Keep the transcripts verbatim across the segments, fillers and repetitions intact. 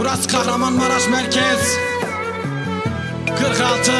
Burası Kahramanmaraş merkez. kırk altı.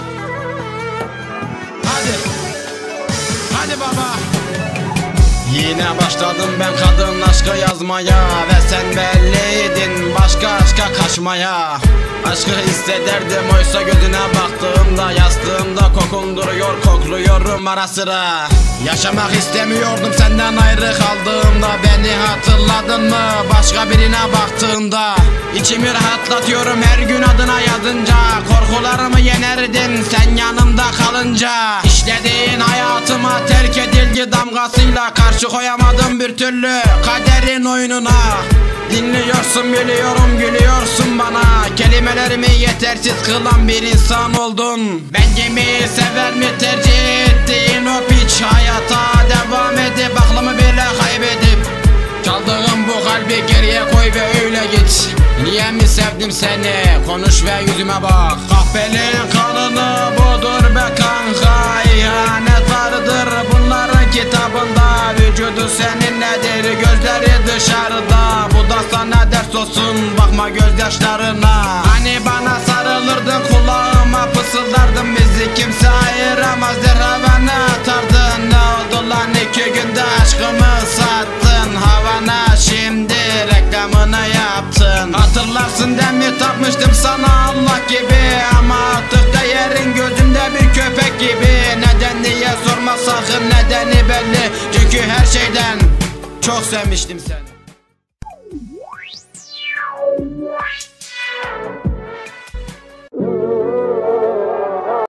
Hadi. Hadi baba. Yine başladım ben kadın aşkı yazmaya, ve sen belliydin başka aşka kaçmaya. Aşkı hissederdim oysa gözüne baktığımda, yastığımda kokun duruyor, kokluyorum ara sıra. Yaşamak istemiyordum senden ayrı kaldığımda. Beni hatırladın mı başka birine baktığında? İçimi rahatlatıyorum her gün adına yazınca. Korkularımı yenerdin sen yanımda kalınca. İşlediğin hayatıma terk edildi damgasıyla. Karşı koyamadım bir türlü kaderin oyununa. Dinliyorsun biliyorum gülüyorsun bana. Kelimelerimi yetersiz kılan bir insan oldun. Bence mi sever mi tercih ettiğin o piç? Hayata devam edip aklımı bile kaybedip çaldığım bu kalbi geriye koy ve öyle git. Niye mi sevdim seni? Konuş ve yüzüme bak. Kahpenin kanını budur be kanka. İhanet vardır bunların kitabında. Vücudu senin nedir? Gözleri dışarıda. Bu da sana ders olsun, bakma gözyaşlarına. Hani bana sarılırdın kulağıma fısıldardın. Bizi kimse ayıramaz der havana atardın. Ne oldu lan iki günde aşkımı sattın havana, şimdi reklamını yaptın. Hatırlarsın demi tapmıştım sana Allah gibi, ama artık değerin gözümde bir köpek gibi. Neden diye sorma sakın, nedeni belli, çünkü her şeyden çok sevmiştim seni.